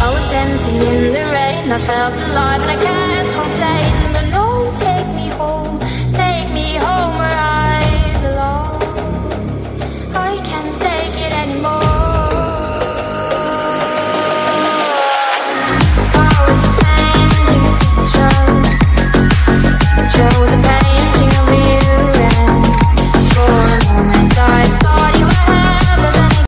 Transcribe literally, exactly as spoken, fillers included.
I was dancing in the rain, I felt alive and I can't complain. But no, take me home, take me home.